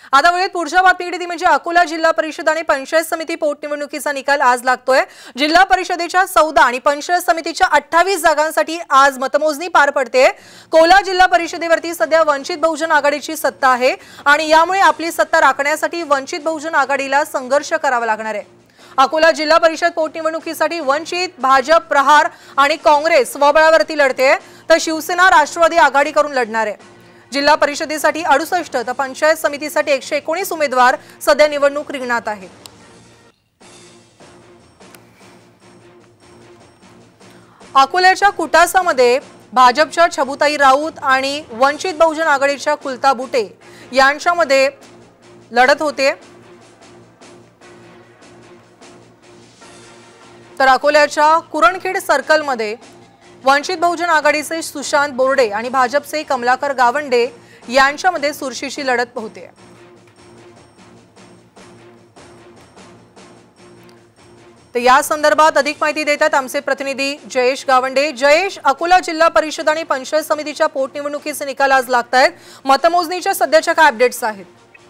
आता वेळेत पुढच्या बातमीकडे ती म्हणजे अकोला जिल्हा परिषद आणि पंचायत समिती पोटनिवडणुकीचा निकाल आज लागतोय। जिल्हा परिषदेच्या 14 आणि पंचायत समितीच्या 28 जागांसाठी आज मतमोजणी पार पडते। कोला जिल्हा परिषदेवरती सध्या वंचित बहुजन आघाडीची सत्ता आहे आणि यामुळे आपली सत्ता राखण्यासाठी वंचित बहुजन आघाडीला संघर्ष करावा लागणार आहे। अकोला जिल्हा परिषद पोटनिवडणुकीसाठी वंचित, भाजप, प्रहार आणि काँग्रेस स्वबळावरती लढते, तर शिवसेना राष्ट्रवादी आघाडी करून लढणार आहे। जिल्हा परिषदेसाठी 68 तर पंचायत समितीसाठी 119 उमेदवार सध्या निवडणूक रिंगणात आहेत। अकोल्याच्या कुटासामध्ये भाजपच्या छबुताई राऊत आणि वंचित बहुजन आघाडीच्या कुलता बुटे यांच्यामध्ये लढत होते। तर अकोल्याच्या कुरणखेड सर्कलमध्ये वंचित बहुजन आघाडीचे सुशांत बोर्डे आणि भाजपचे कमलाकर गावंडे यांच्यामध्ये चुरशीची लढत होते। तर या संदर्भात अधिक माहिती देतात आमचे प्रतिनिधी जयेश गावंडे। जयेश, अकोला जिल्हा परिषद आणि पंचायत समितीच्या पोटनिवडणुकीचे निकाल आज लागतायत, मतमोजणीच्या सध्याच्या काय अपडेट्स आहेत?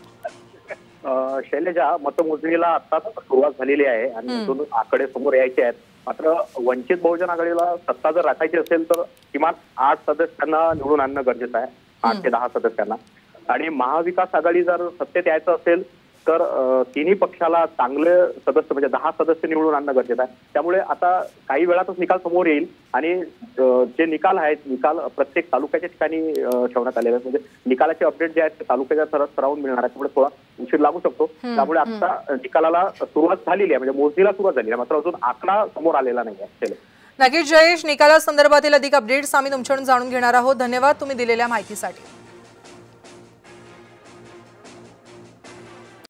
शैलेजा, मतमोजणीला आता सुरुवात झालेली आहे आणि दोन आकडे समोर यायचे आहेत। मात्र वंचित बहुजन आघाडीला सत्ता जर राखायची असेल तर किमान 8 सदस्यांना निवडून आणणं गरजेचं आहे, 8 ते 10 सदस्यांना। आणि महाविकास आघाडी जर सत्तेत यायचं असेल तर तिन्ही पक्षाला चांगले सदस्य म्हणजे 10 सदस्य निवडून आणणं गरजेचं आहे। त्यामुळे आता काही वेळातच निकाल समोर येईल आणि जे निकाल आहेत, निकाल प्रत्येक तालुक्याच्या ठिकाणी ठेवण्यात आलेले आहेत। म्हणजे निकालाचे अपडेट जे आहेत ते तालुक्याच्या स्तरावरून मिळणार आहे, त्यामुळे थोडा उशीर लागू शकतो। त्यामुळे आता निकालाला सुरुवात झालेली आहे, म्हणजे मोजणीला सुरुवात झाली आहे, मात्र अजून आकडा समोर आलेला नाही आहे। नक्कीच जयेश, निकाला संदर्भातील अधिक अपडेट्स आम्ही तुमच्याकडून जाणून घेणार आहोत। धन्यवाद तुम्ही दिलेल्या माहितीसाठी।